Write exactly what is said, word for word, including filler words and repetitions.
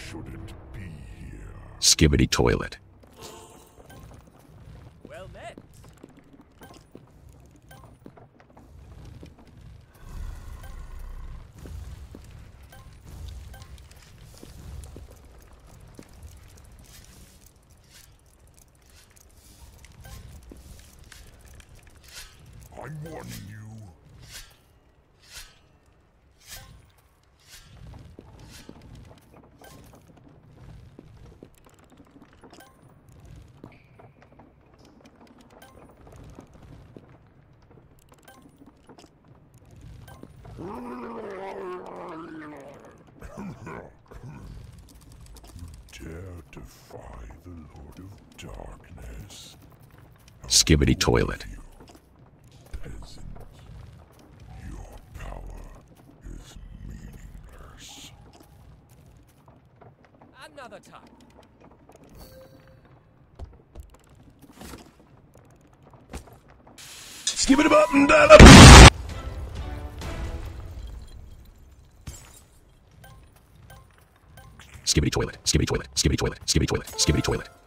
shouldn't be here. Skibidi toilet. Well met. I'm warning you. You dare defy the Lord of Darkness. Skibidi toilet. You, peasant, your power is meaningless. Another time. Skibidi button down. Skibidi toilet. Skibidi toilet. Skibidi toilet. Skibidi toilet. Skibidi toilet.